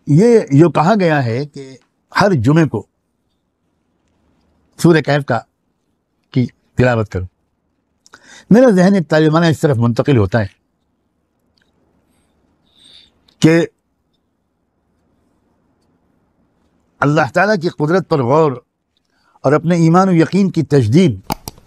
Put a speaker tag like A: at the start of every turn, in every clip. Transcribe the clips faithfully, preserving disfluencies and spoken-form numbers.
A: یہ جو کہا گیا ہے کہ ہر جمعے کو سورہ کہف کا کی تلاوت کرو، میرا ذہن ایک طالبانہ اس طرف منتقل ہوتا ہے کہ اللہ تعالیٰ کی قدرت پر غور اور اپنے ایمان و یقین کی تجدید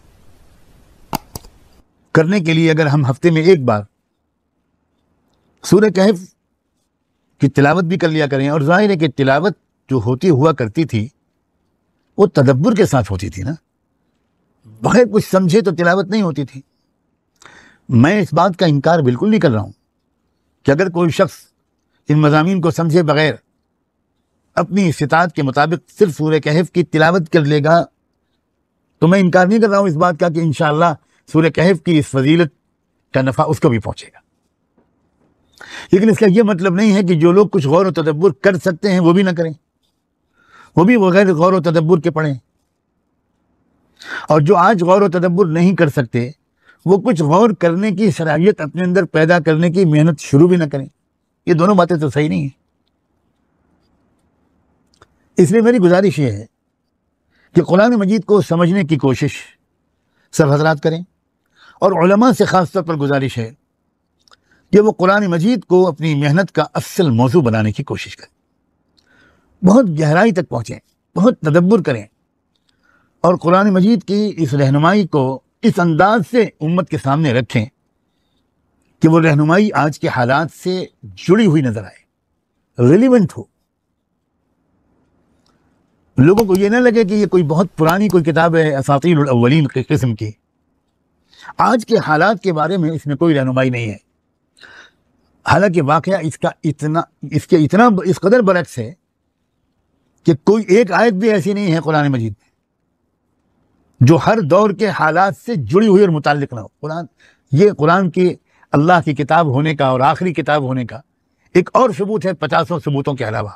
A: کرنے کے لیے اگر ہم ہفتے میں ایک بار سورہ کہف کی تلاوت بھی کر لیا کریں، اور ظاہر ہے کہ تلاوت جو ہوتی ہوا کرتی تھی وہ تدبر کے ساتھ ہوتی تھی نا، بغیر کچھ سمجھے تو تلاوت نہیں ہوتی تھی۔ میں اس بات کا انکار بالکل نہیں کر رہا ہوں کہ اگر کوئی شخص ان مضامین کو سمجھے بغیر اپنی استطاعت کے مطابق صرف سورہ کہف کی تلاوت کر لے گا تو میں انکار نہیں کر رہا ہوں اس بات کا کہ انشاءاللہ سورہ کہف کی اس فضیلت کا نفع اس کو بھی پہنچے گا، لیکن اس کا یہ مطلب نہیں ہے کہ جو لوگ کچھ غور و تدبر کر سکتے ہیں وہ بھی نہ کریں، وہ بھی بغیر غور و تدبر کے پڑھیں، اور جو آج غور و تدبر نہیں کر سکتے وہ کچھ غور کرنے کی صلاحیت اپنے اندر پیدا کرنے کی محنت شروع بھی نہ کریں۔ یہ دونوں باتیں تو صحیح نہیں ہیں۔ اس لیے میری گزارش یہ ہے کہ قرآن مجید کو سمجھنے کی کوشش سب حضرات کریں، اور علماء سے خاص طور پر گزارش ہے کہ وہ قرآن مجید کو اپنی محنت کا اصل موضوع بنانے کی کوشش کریں، بہت گہرائی تک پہنچیں، بہت تدبر کریں، اور قرآن مجید کی اس رہنمائی کو اس انداز سے امت کے سامنے رکھیں کہ وہ رہنمائی آج کے حالات سے جڑی ہوئی نظر آئے، ریلیونٹ ہو، لوگوں کو یہ نہ لگے کہ یہ کوئی بہت پرانی کوئی کتاب ہے اساطیر الاولین کی قسم کی۔ آج کے حالات کے بارے میں اس میں کوئی رہنمائی نہیں ہے، حالانکہ واقعہ اس کا اتنا اس کے اتنا اس قدر برعکس ہے کہ کوئی ایک آیت بھی ایسی نہیں ہے قرآن مجید میں جو ہر دور کے حالات سے جڑی ہوئی اور متعلق نہ ہو۔ قرآن یہ قرآن کی اللہ کی کتاب ہونے کا اور آخری کتاب ہونے کا ایک اور ثبوت ہے پچاسوں ثبوتوں کے علاوہ۔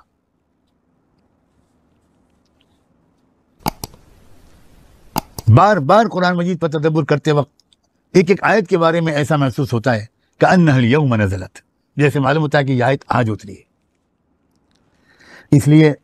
A: بار بار قرآن مجید پر تدبر کرتے وقت ایک ایک آیت کے بارے میں ایسا محسوس ہوتا ہے کہ انہا الیوم نزلت، جیسے معلوم ہوتا ہے کہ یہ آیت آج اتری ہے۔ اس لیے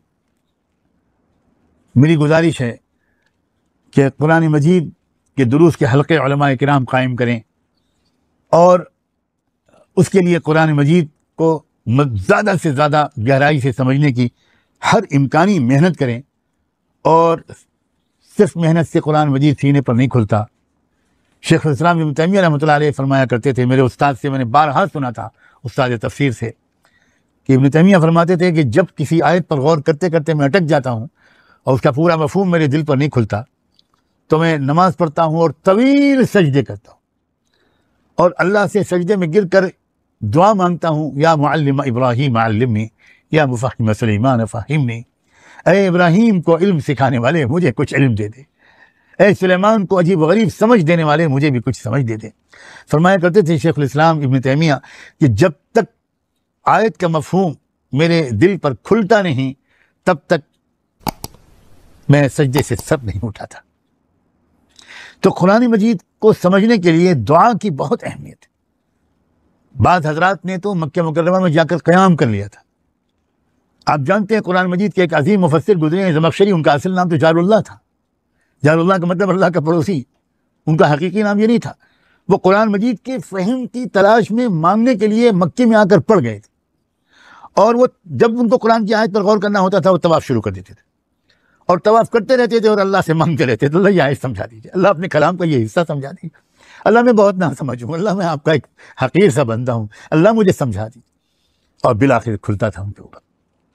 A: میری گزارش ہے کہ قرآن مجید کے دروس کے حلقے علماء کرام قائم کریں، اور اس کے لیے قرآن مجید کو زیادہ سے زیادہ گہرائی سے سمجھنے کی ہر امکانی محنت کریں، اور صرف محنت سے قرآن مجید سینے پر نہیں کھلتا۔ شیخ الاسلام ابن تیمیہ رحمۃ اللہ علیہ فرمایا کرتے تھے، میرے استاد سے میں نے بارہا سنا تھا، استاد تفسیر سے، کہ ابن تیمیہ فرماتے تھے کہ جب کسی آیت پر غور کرتے کرتے میں اٹک جاتا ہوں اور اس کا پورا مفہوم میرے دل پر نہیں کھلتا تو میں نماز پڑھتا ہوں اور طویل سجدے کرتا ہوں، اور اللہ سے سجدے میں گر کر دعا مانگتا ہوں، یا معلم ابراہیم علمنی، یا مفہم سلیمان فہمنی، اے ابراہیم کو علم سکھانے والے مجھے کچھ علم دے دے، اے سلیمان کو عجیب و غریب سمجھ دینے والے مجھے بھی کچھ سمجھ دے دے۔ فرمایا کرتے تھے شیخ الاسلام ابن تیمیہ کہ جب تک آیت کا مفہوم میرے دل پر کھلتا نہیں تب تک میں سجدے سے سر نہیں اٹھاتا۔ تو قرآن مجید کو سمجھنے کے لیے دعا کی بہت اہمیت ہے۔ بعض حضرات نے تو مکہ مکرمہ میں جا کر قیام کر لیا تھا۔ آپ جانتے ہیں قرآن مجید کے ایک عظیم مفسر گزرے ہیں زمخشری، ان کا اصل نام تو جار اللہ تھا۔ جار اللہ کا مطلب اللہ کا پڑوسی، ان کا حقیقی نام یہ نہیں تھا۔ وہ قرآن مجید کے فہم کی تلاش میں مانگنے کے لیے مکے میں آ کر پڑ گئے تھے، اور وہ جب ان کو قرآن کی آیت پر غور کرنا ہوتا تھا وہ طواف شروع کر دیتے تھے، اور طواف کرتے رہتے تھے اور اللہ سے مانگتے رہتے تھے، اللہ یہ آیت سمجھا دیجیے، اللہ اپنے کلام کا یہ حصہ سمجھا دیجیے، اللہ میں بہت نہ سمجھوں، اللہ میں آپ کا ایک حقیر سا بندہ ہوں، اللہ مجھے سمجھا دیجیے، اور بالآخر کھلتا تھا ان کے اوپر۔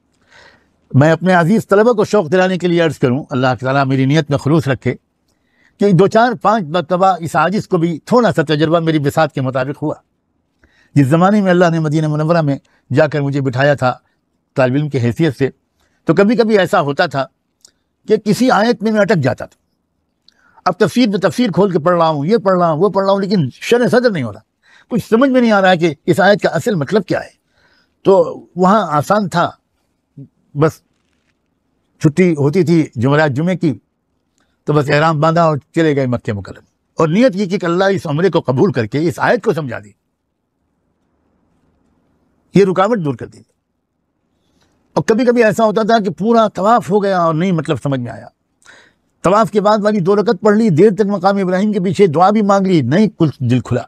A: میں اپنے عزیز طلبہ کو شوق دلانے کے لیے عرض کروں، اللہ تعالیٰ میری نیت میں خلوص رکھے، کہ دو چار پانچ مرتبہ اس عاجز کو بھی تھوڑا سا تجربہ میری بساط کے مطابق ہوا۔ جس زمانے میں اللہ نے مدینہ منورہ میں جا کر مجھے بٹھایا تھا طالب علم کی حیثیت سے، تو کبھی کبھی ایسا ہوتا تھا کہ کسی آیت میں میں اٹک جاتا تھا۔ اب تفسیر میں تفسیر کھول کے پڑھ رہا ہوں، یہ پڑھ رہا ہوں، وہ پڑھ رہا ہوں، لیکن شرح صدر نہیں ہو رہا، کچھ سمجھ میں نہیں آ رہا ہے کہ اس آیت کا اصل مطلب کیا ہے۔ تو وہاں آسان تھا، بس چھٹی ہوتی تھی جمعرات جمعے کی تو بس احرام باندھا اور چلے گئے مکہ مکرمہ، اور نیت یہ کی کہ اللہ اس عمرے کو قبول کر کے اس آیت کو سمجھا دی، یہ رکاوٹ دور کر دی۔ اور کبھی کبھی ایسا ہوتا تھا کہ پورا طواف ہو گیا اور نہیں مطلب سمجھ میں آیا، طواف کے بعد والی دو رکعت پڑھ لی، دیر تک مقام ابراہیم کے پیچھے دعا بھی مانگ لی، نہیں کچھ دل کھلا،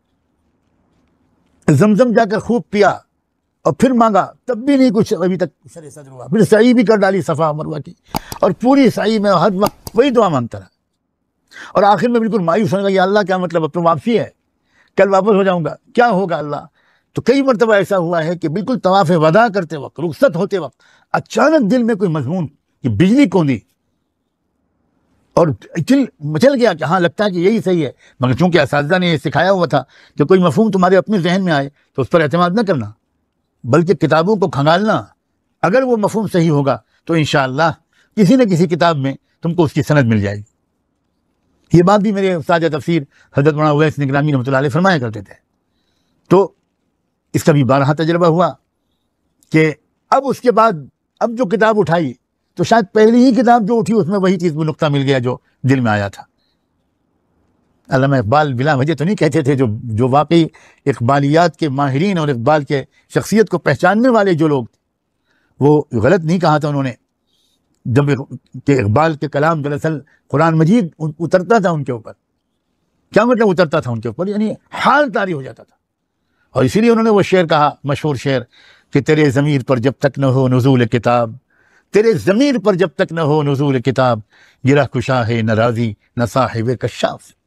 A: زمزم جا کر خوب پیا اور پھر مانگا تب بھی نہیں کچھ ابھی تک سر صدر ہوا، پھر سعی بھی کر ڈالی صفا مروہ کی، اور پوری سعی میں ہر وقت وہی دعا مانگتا رہا، اور آخر میں بالکل مایوس ہونے لگا، یا اللہ کیا مطلب اب تو واپسی ہے، کل واپس ہو جاؤں گا، کیا ہوگا اللہ؟ تو کئی مرتبہ ایسا ہوا ہے کہ بالکل طواف وداع کرتے وقت، رخصت ہوتے وقت اچانک دل میں کوئی مضمون کہ بجلی کوندی اور چل مچل گیا کہ ہاں لگتا ہے کہ یہی صحیح ہے، مگر چونکہ اساتذہ نے یہ سکھایا ہوا تھا کہ کوئی مفہوم تمہارے اپنے ذہن میں آئے تو اس پر اعتماد نہ کرنا، بلکہ کتابوں کو کھنگالنا، اگر وہ مفہوم صحیح ہوگا تو انشاءاللہ کسی نہ کسی کتاب میں تم کو اس کی سند مل جائے گی۔ یہ بات بھی میرے استاد تفسیر حضرت مولانا اویس نگرامی رحمۃ اللہ علیہ فرمایا کرتے تھے۔ تو اس کا بھی بارہا تجربہ ہوا کہ اب اس کے بعد اب جو کتاب اٹھائی تو شاید پہلی ہی کتاب جو اٹھی اس میں وہی چیز وہ نقطہ مل گیا جو دل میں آیا تھا۔ علامہ اقبال بلا وجہ تو نہیں کہتے تھے، جو جو واقعی اقبالیات کے ماہرین اور اقبال کے شخصیت کو پہچاننے والے جو لوگ تھے وہ غلط نہیں کہا تھا انہوں نے، جب کہ اقبال کے کلام دراصل قرآن مجید اترتا تھا ان کے اوپر۔ کیا مطلب اترتا تھا ان کے اوپر؟ یعنی حال طاری ہو جاتا تھا، اور اسی لیے انہوں نے وہ شعر کہا، مشہور شعر کہ تیرے ضمیر پر جب تک نہ ہو نزول کتاب، تیرے ضمیر پر جب تک نہ ہو نزول کتاب، گرہ کشا ہے نہ راضی نہ صاحب کشاف۔